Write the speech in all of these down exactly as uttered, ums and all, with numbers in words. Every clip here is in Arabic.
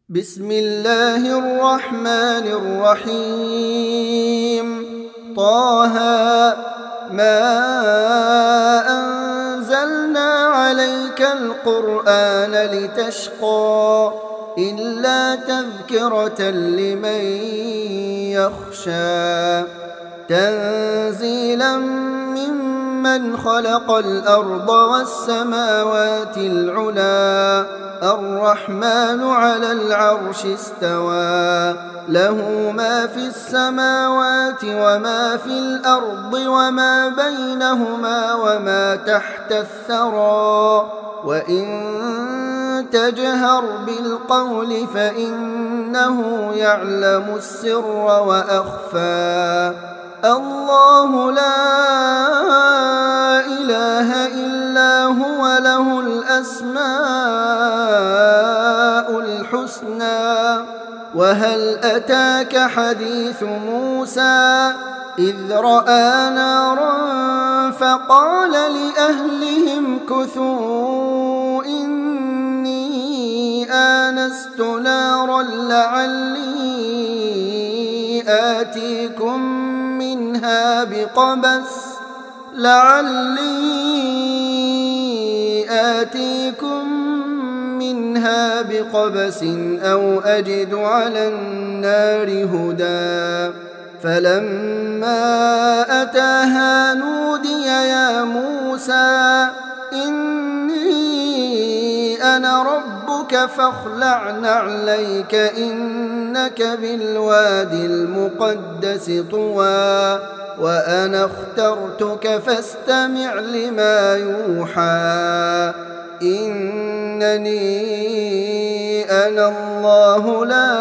بسم الله الرحمن الرحيم. طه ما أنزلنا عليك القرآن لتشقى إلا تذكرة لمن يخشى تنزيلا ممن خلق الأرض والسماوات العلى الرحمن على العرش استوى له ما في السماوات وما في الأرض وما بينهما وما تحت الثرى وإن تجهر بالقول فإنه يعلم السر وأخفى الله لا إله إلا هو له الأسماء الحسنى. وهل أتاك حديث موسى إذ رأى نارا فقال لأهلهم كثوا إني آنست نارا لعلي آتيكم منها بقبس لعلي آتيكم منها بقبس أو أجد على النار هدى. فلما أتاها نودي يا موسى إني أنا ربك فاخلع نعليك إنك بالوادي المقدس طوى وأنا اخترتك فاستمع لما يوحى إنني أنا الله لا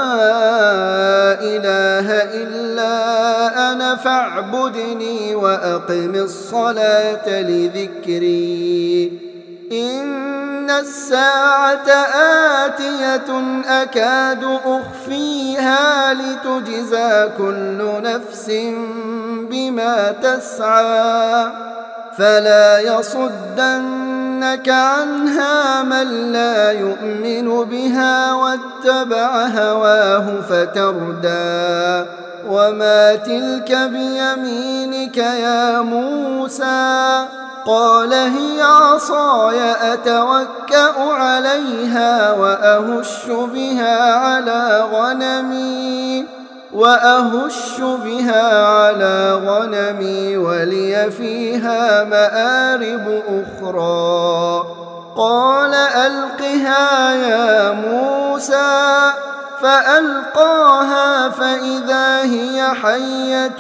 إله إلا أنا فاعبدني وأقم الصلاة لذكري إن الساعة آتية أكاد أخفيها لتجزى كل نفس بما تسعى فلا يصدنك عنها من لا يؤمن بها واتبع هواه فتردى. وما تلك بيمينك يا موسى قال هي عصاي أتوكأ عليها وأهش بها على غنمي وأهش بها على غنمي ولي فيها مآرب أخرى. قال ألقها يا موسى فألقاها فإذا هي حية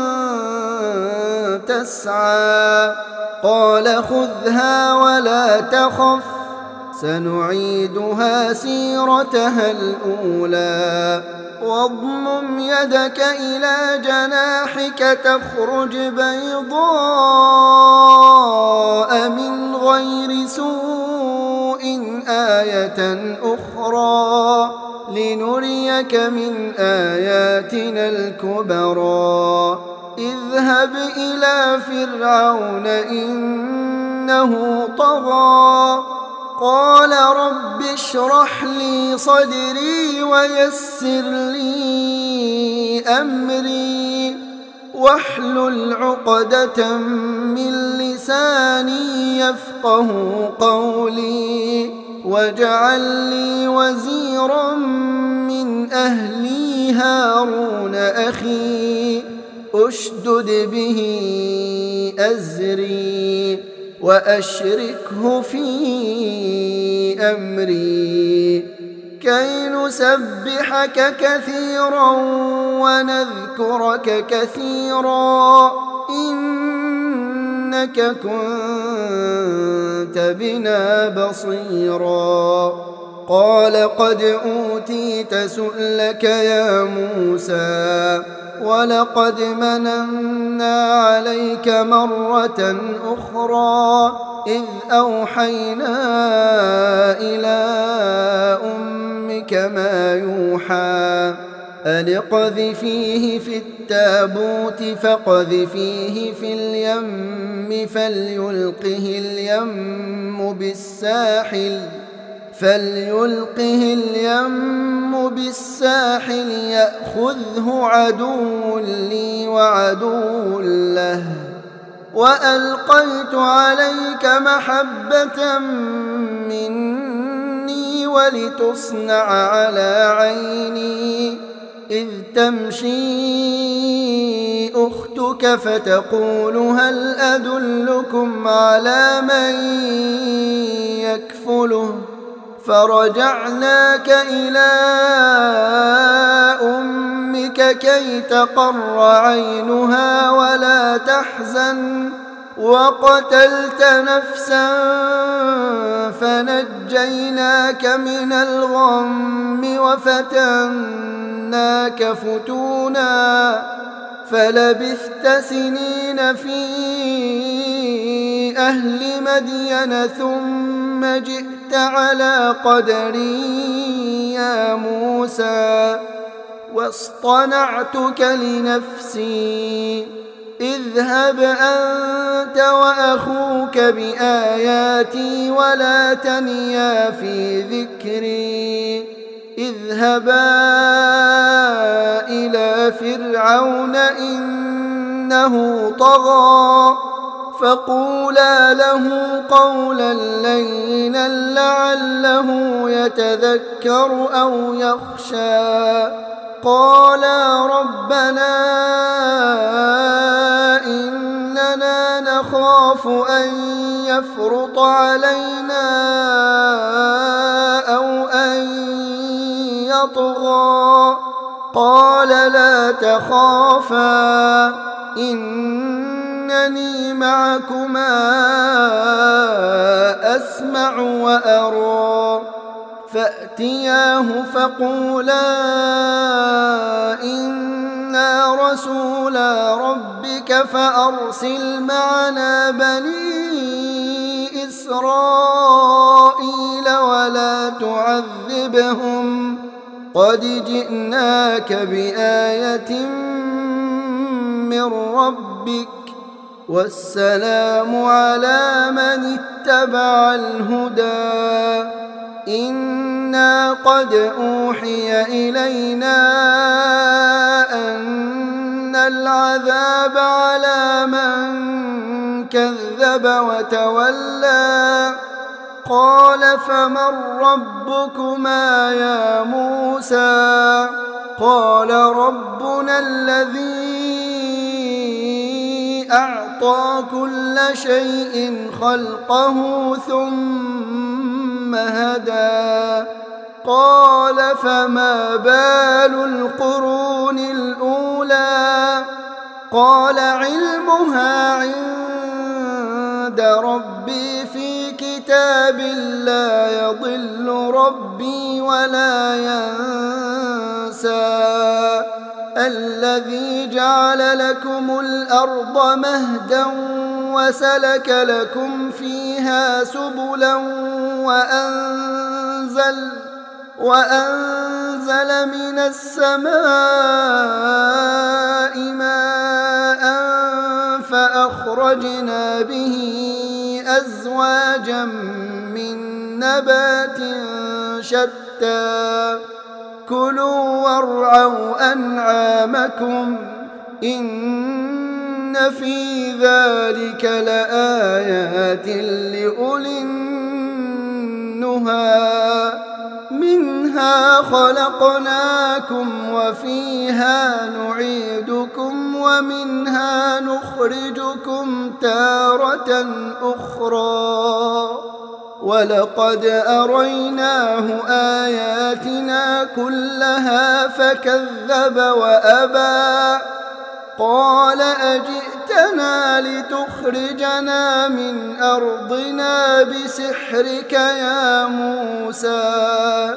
تسعى قال خذها ولا تخف سنعيدها سيرتها الأولى واضمم يدك إلى جناحك تخرج بيضاء من غير سوء آية أخرى لنريك من آياتنا الكبرى. اذهب إلى فرعون إنه طغى قال رب اشرح لي صدري ويسر لي أمري واحلل عقدة من لساني يفقه قولي واجعل لي وزيرا من أهلي هارون أخي أشدد به أزري وأشركه في أمري كي نسبحك كثيرا ونذكرك كثيرا إنك كنت بنا بصيرا. قال قد أوتيت سؤلك يا موسى ولقد مننا عليك مرة أخرى إذ أوحينا إلى أمك ما يوحى أن اقذفيه في التابوت فاقذفيه في اليم فليلقه اليم بالساحل فليلقه اليم بالساحل يأخذه عدو لي وعدو له، وألقيت عليك محبة مني ولتصنع على عيني إذ تمشي أختك فتقول هل أدلكم على من يكفله، فرجعناك إلى أمك كي تقر عينها ولا تحزن، وقتلت نفسا فنجيناك من الغم وفتناك فتونا، فلبثت سنين في أهل مدين ثم جئت على قدري يا موسى، واصطنعتك لنفسي، اذهب أنت وأخوك بآياتي ولا تنيا في ذكري، اذهبا إلى فرعون إنه طغى، فقولا له قولا لينا لعله يتذكر أو يخشى، قالا ربنا إننا نخاف أن يفرط علينا أو أن يطغى، قال لا تخافا إنني معكما أسمع وأرى، فأتياه فقولا إنا رسولا ربك فأرسل معنا بني إسرائيل ولا تعذبهم قد جئناك بآية من ربك، والسلام على من اتبع الهدى، إنا قد أوحي إلينا أن العذاب على من كذب وتولى، قال فمن ربكما يا موسى، قال ربنا الذي أعطى كل شيء خلقه ثم هدى، قال فما بال القرون الأولى، قال علمها عند ربي في كتاب لا يضل ربي ولا ينسى، الذي جعل لكم الأرض مهدا وسلك لكم فيها سبلا وأنزل, وأنزل من السماء ماء فأخرجنا به أزواجا من نبات شتى، كلوا وارعوا أنعامكم إن في ذلك لآيات لأولي النهى، منها خلقناكم وفيها نعيدكم ومنها نخرجكم تارة أخرى، ولقد أريناه آياتنا كلها فكذب وأبى، قال أجئتنا لتخرجنا من أرضنا بسحرك يا موسى،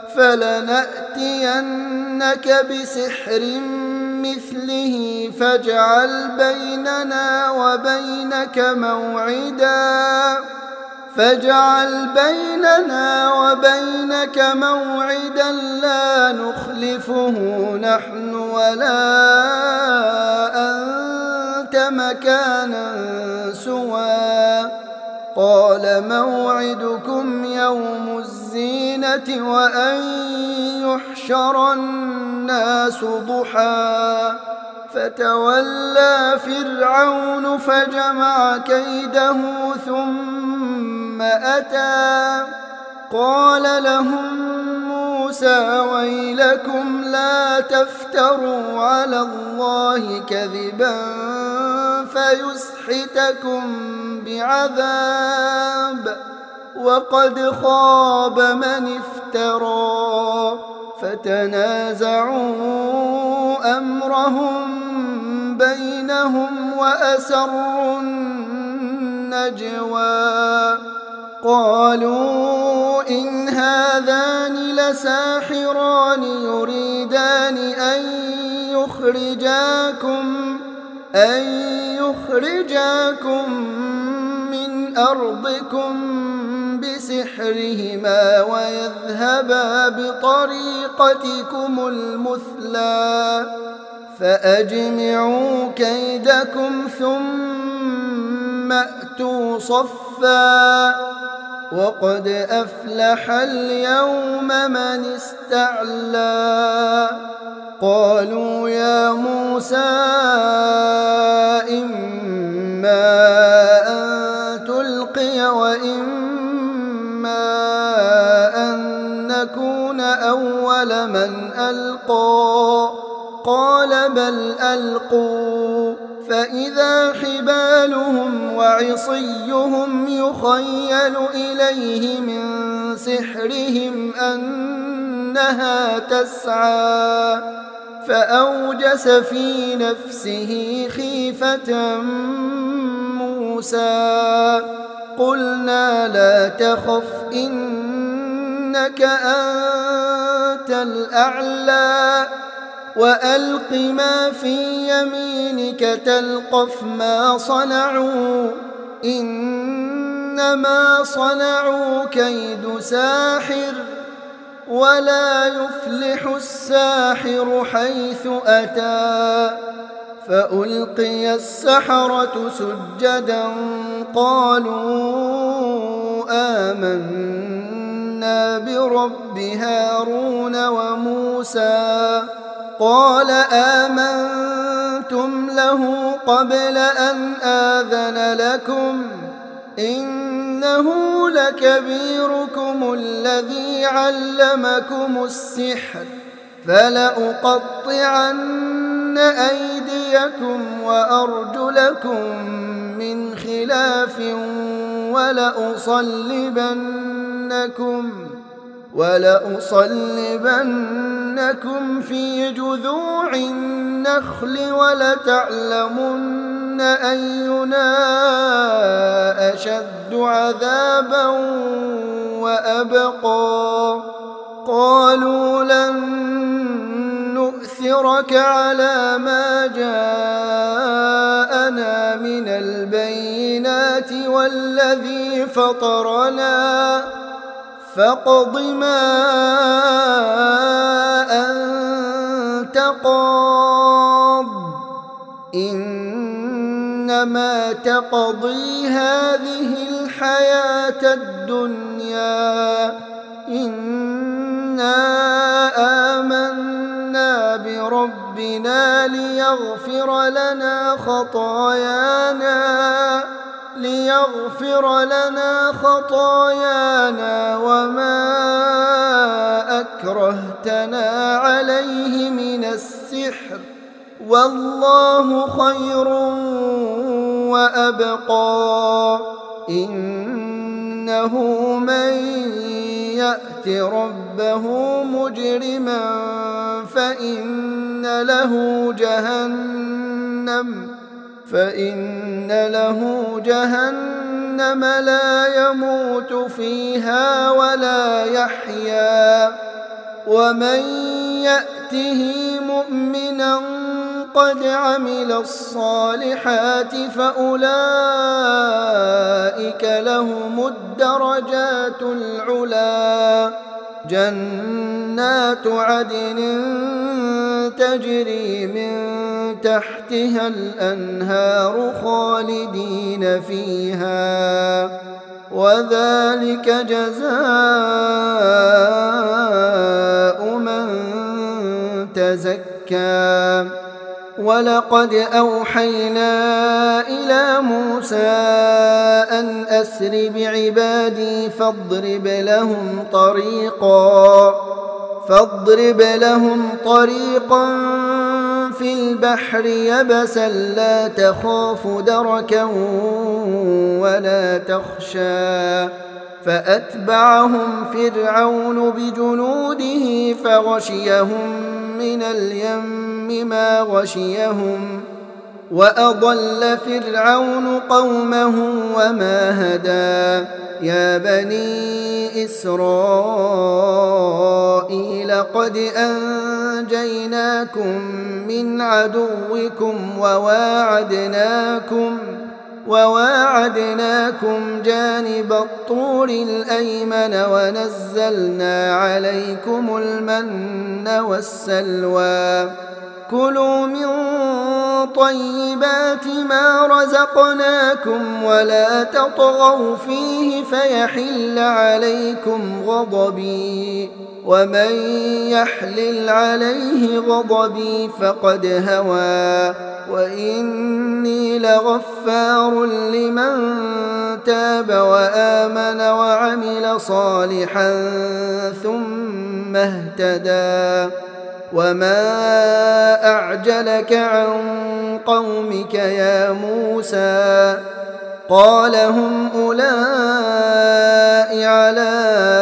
فلنأتينك بسحر مثله فاجعل بيننا وبينك موعدا فاجعل بيننا وبينك موعدا لا نخلفه نحن ولا أنت مكانا سوى، قال موعدكم يوم الزينة الزينة وأن يحشر الناس ضحى فتولى فرعون فجمع كيده ثم أتى قال لهم موسى ويلكم لا تفتروا على الله كذبا فيسحتكم بعذاب وقد خاب من افترى فتنازعوا أمرهم بينهم وأسروا النجوى قالوا إن هذان لساحران يريدان أن يخرجاكم أن يخرجاكم من أرضكم بسحرهما ويذهبا بطريقتكم المثلى فأجمعوا كيدكم ثم أتوا صفا وقد أفلح اليوم من استعلى قالوا يا موسى إما أن تلقي وإما أن نكون أول من ألقى قال بل ألقوا فإذا حبالهم وعصيهم يخيل إليه من سحرهم أنها تسعى فأوجس في نفسه خيفة موسى قلنا لا تخف إنك أنت الأعلى وألق ما في يمينك تلقف ما صنعوا إنما صنعوا كيد ساحر ولا يفلح الساحر حيث أتى فألقي السحرة سجدا قالوا آمنا برب هارون وموسى قال آمنتم له قبل أن آذن لكم إنه لكبيركم الذي علمكم السحر فلأقطعن أيديكم وأرجلكم من خلاف ولأصلبنكم ولأصلبنكم في جذوع النخل ولتعلمن أينا أشد عذابا وأبقى قالوا لن نؤثرك على ما جاءنا من البينات والذي فطرنا فاقض ما أنت قاض إنما تقضي هذه الحياة الدنيا إنا آمنا بربنا ليغفر لنا خطايانا ليغفر لنا خطايانا وما أكرهتنا عليه من السحر والله خير وأبقى إنه من يأت ربه مجرما فإن له جهنم فإن له جهنم لا يموت فيها ولا يحيا ومن يأته مؤمنا قد عمل الصالحات فأولئك لهم الدرجات العلى جنات عدن تجري من تحتها الأنهار خالدين فيها وذلك جزاء من تزكى. ولقد أوحينا إلى موسى أن أسر بعبادي فاضرب لهم طريقا فاضرب لهم طريقا في البحر يبسا لا تخاف دركا ولا تخشى. فأتبعهم فرعون بجنوده فغشيهم من اليم ما غشيهم. وأضل فرعون قومه وما هدى. يا بني إسرائيل قد أنجيناكم من عدوكم وواعدناكم وواعدناكم جانب الطور الأيمن ونزلنا عليكم المن والسلوى. كلوا من طيبات ما رزقناكم ولا تطغوا فيه فيحل عليكم غضبي. ومن يحلل عليه غضبي فقد هوى. وإني لغفار لمن تاب وآمن وعمل صالحا ثم اهتدى. وما أعجلك عن قومك يا موسى؟ قال هم أولئك على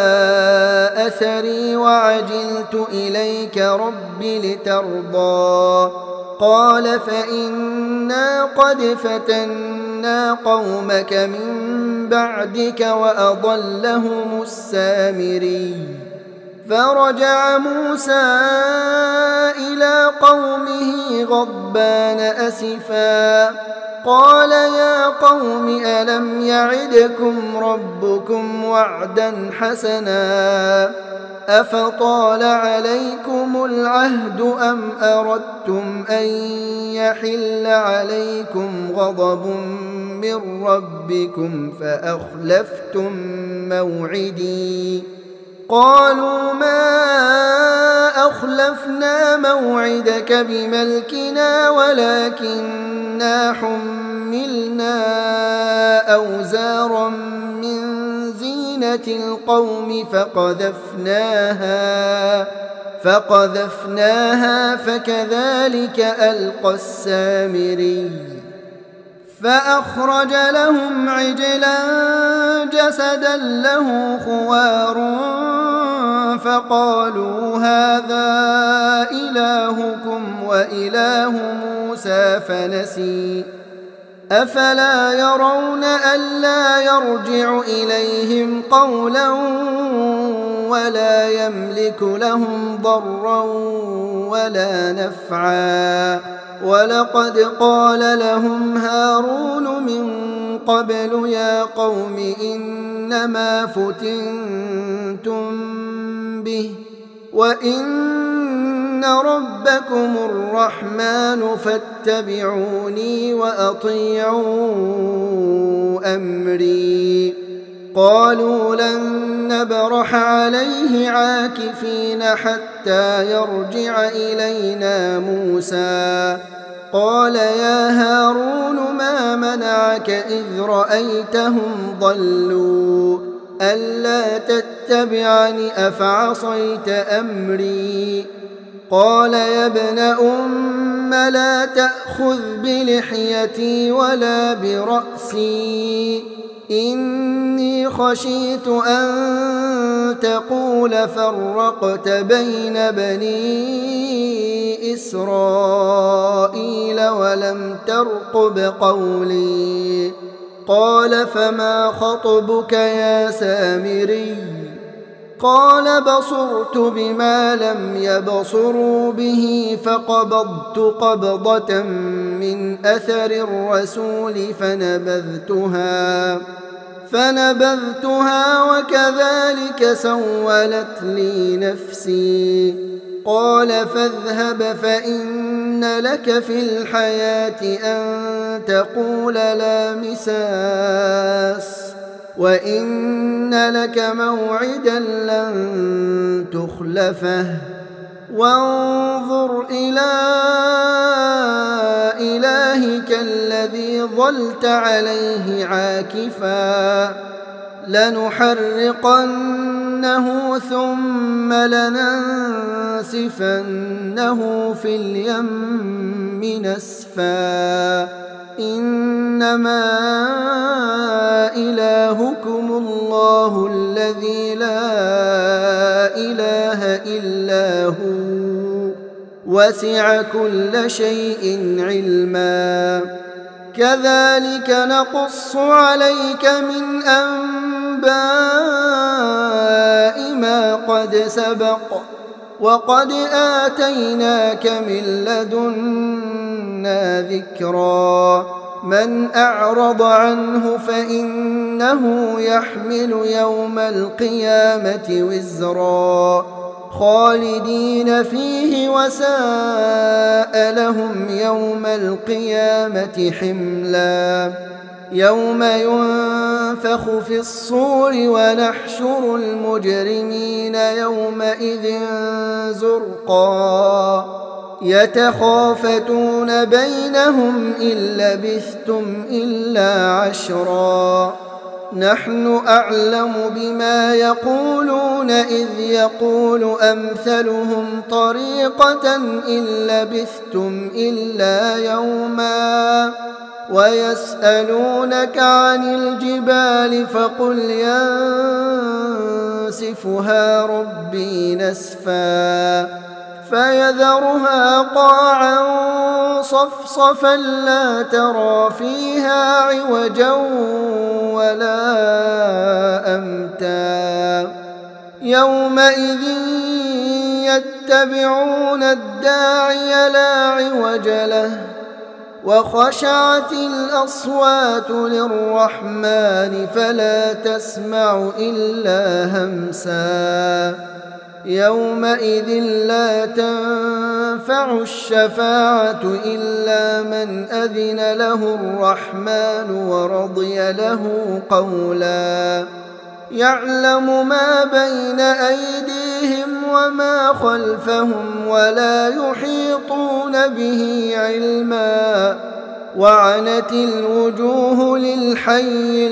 أثري وعجلت إليك رب لترضى. قال فإنا قد فتنا قومك من بعدك وأضلهم السامري. فرجع موسى إلى قومه غضبان أسفا قال يا قوم ألم يعدكم ربكم وعدا حسنا أفطال عليكم العهد أم أردتم أن يحل عليكم غضب من ربكم فأخلفتم موعدي. قالوا ما أخلفنا موعدك بملكنا ولكننا حملنا أوزارا من زينة القوم فقذفناها فقذفناها فكذلك ألقى السامري. فأخرج لهم عجلا جسدا له خوار فقالوا هذا إلهكم وإله موسى فنسي. أفلا يرون ألا يرجع إليهم قولا ولا يملك لهم ضرا ولا نفعا. ولقد قال لهم هارون من قبل يا قوم إنما فتنتم به وإن ربكم الرحمن فاتبعوني وأطيعوا أمري. قالوا لن نبرح عليه عاكفين حتى يرجع إلينا موسى. قال يا هارون ما منعك إذ رأيتهم ضلوا ألا تتبعني أفعصيت أمري. قال يا ابن أم لا تأخذ بلحيتي ولا برأسي إني خشيت أن تقول فرقت بين بني إسرائيل ولم ترقب قولي. قال فما خطبك يا سامري؟ قال بصرت بما لم يبصروا به فقبضت قبضة من أثر الرسول فنبذتها فنبذتها وكذلك سولت لي نفسي. قال فاذهب فإن لك في الحياة أن تقول لا مساس وإن لك موعدا لن تخلفه وانظر إلى إلهك الذي ظلت عليه عاكفا لنحرقنه ثم لننسفنه في اليم نسفا إنما إلهكم الله الذي لا إله إلا هو وسع كل شيء علما كذلك نقص عليك من أنباء ما قد سبق وقد آتيناك من لدنا ذكرا من أعرض عنه فإنه يحمل يوم القيامة وزرا خالدين فيه وساء لهم يوم القيامة حملا يوم ينفخ في الصور ونحشر المجرمين يومئذ زرقا يتخافتون بينهم إن لبثتم إلا عشرا نحن أعلم بما يقولون إذ يقول أمثلهم طريقة إن لبثتم إلا يوما ويسألونك عن الجبال فقل ينسفها ربي نسفا فيذرها قاعا صفصفا لا ترى فيها عوجا ولا أمتا يومئذ يتبعون الداعي لا عوج له وخشعت الأصوات للرحمن فلا تسمع إلا همسا يومئذ لا تنفع الشفاعة إلا من أذن له الرحمن ورضي له قولا يعلم ما بين أيديهم وما خلفهم ولا يحيطون به علما وعنت الوجوه للحي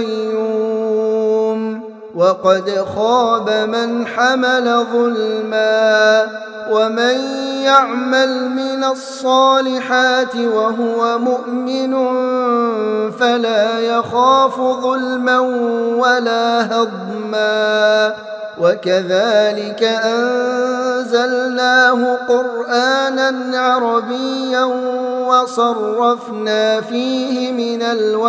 القيوم وقد خاب من حمل ظلما ومن يعمل من الصالحات وهو مؤمن فلا يخاف ظلما ولا هضما وكذلك أنزلناه قرآنا عربيا وصرفنا فيه من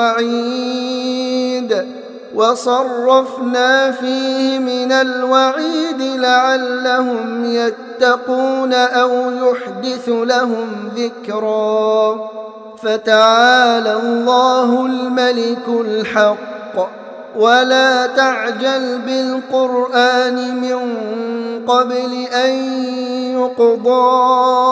الوعيد وصرفنا فيه من الوعيد لعلهم يتقون أو يحدث لهم ذكرا فتعالى الله الملك الحق ولا تعجل بالقرآن من قبل أن يقضى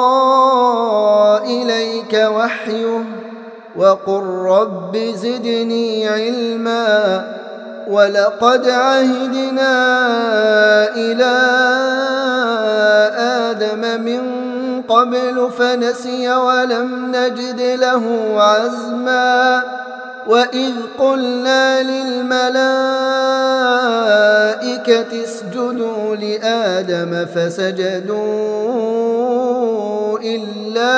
إليك وحيه وقل رب زدني علما ولقد عهدنا إلى آدم من قبل فنسي ولم نجد له عزما وإذ قلنا للملائكة اسجدوا لآدم فسجدوا إلا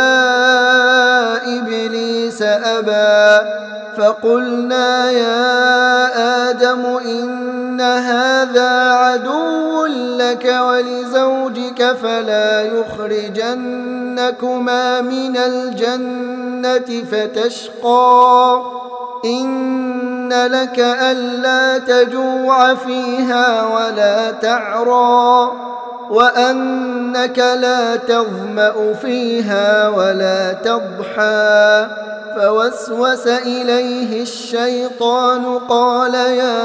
إبليس أبى فقلنا يا آدم إن هذا عدو لك ولزوجك فلا يخرجنكما من الجنة فتشقى إن لك ألا تجوع فيها ولا تعرى وأنك لا تظمأ فيها ولا تضحى فوسوس إليه الشيطان قال يا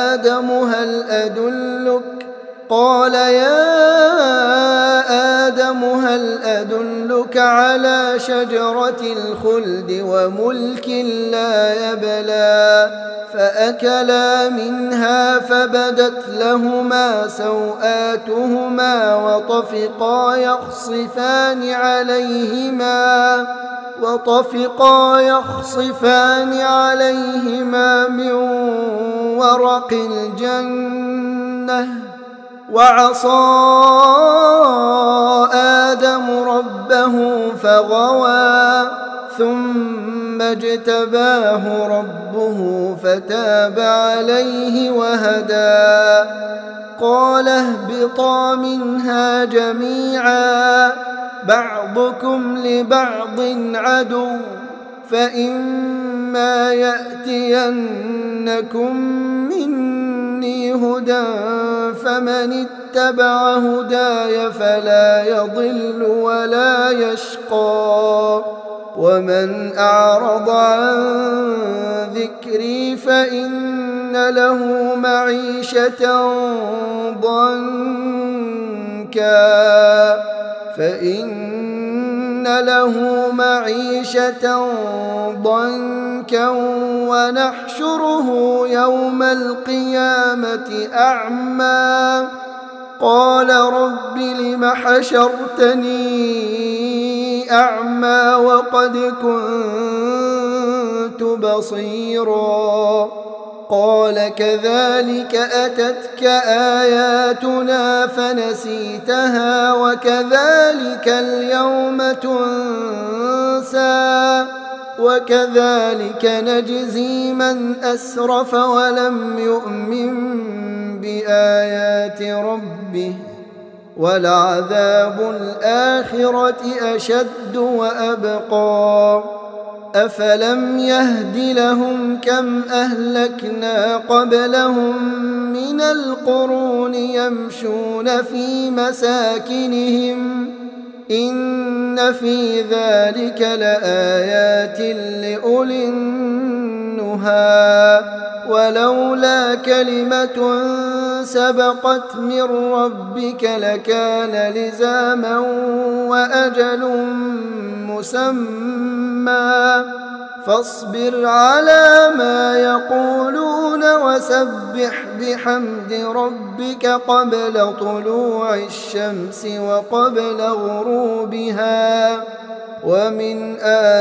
آدم هل أدلك قال يا آدم آدم هل أدلك على شجرة الخلد وملك لا يبلى فأكلا منها فبدت لهما سوآتهما وطفقا يخصفان عليهما وطفقا يخصفان عليهما من ورق الجنة وعصى آدم ربه فغوى ثم اجتباه ربه فتاب عليه وهدى قال اهبطا منها جميعا بعضكم لبعض عدو فإما يأتينكم مني هدى فمن اتبع هداي فلا يضل ولا يشقى ومن أعرض عن ذكري فإن له معيشة ضنكا فإن له معيشة ضنكا ونحشره يوم القيامة أعمى قال رب لم حشرتني أعمى وقد كنت بصيرا قال كذلك أتتك آياتنا فنسيتها وكذلك اليوم تنسى وكذلك نجزي من أسرف ولم يؤمن بآيات ربه ولعذاب الآخرة أشد وأبقى أفلم يهد لهم كم أهلكنا قبلهم من القرون يمشون في مساكنهم إن في ذلك لآيات لأولي النهى ولولا كلمة سبقت من ربك لكان لزاما وأجل مسمى فاصبر على ما يقولون وسبح بحمد ربك قبل طلوع الشمس وقبل غروبها ومن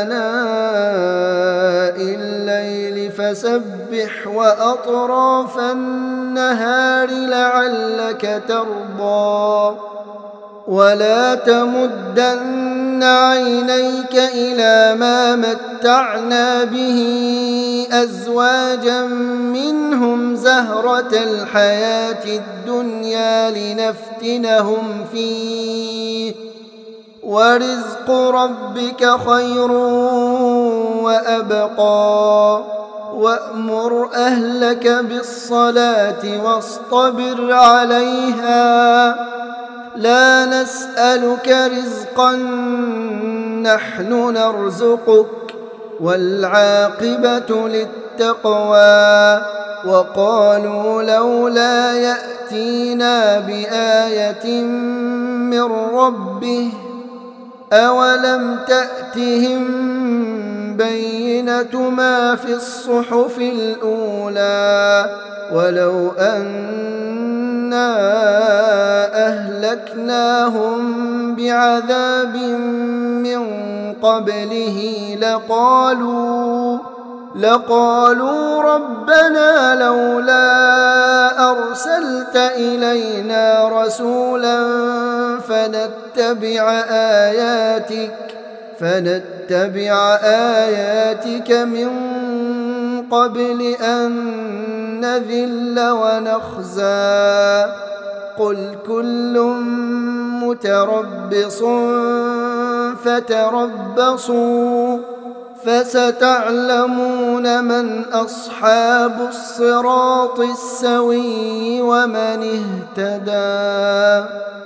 آناء الليل فسبح وأطراف النهار لعلك ترضى ولا تمدن عينيك إلى ما متعنا به أزواجا منهم زهرة الحياة الدنيا لنفتنهم فيه ورزق ربك خير وأبقى وأمر أهلك بالصلاة واصطبر عليها لا نسألك رزقا نحن نرزقك والعاقبة للتقوى وقالوا لولا يأتينا بآية من ربه أولم تأتهم بينة ما في الصحف الأولى ولو أنا أهلكناهم بعذاب من قبله لقالوا لقالوا ربنا لولا أرسلت إلينا رسولا فنتبع آياتك فنتبع آياتك من قبل أن نذل ونخزى قل كل متربص فتربصوا فستعلمون من أصحاب الصراط السوي ومن اهتدى.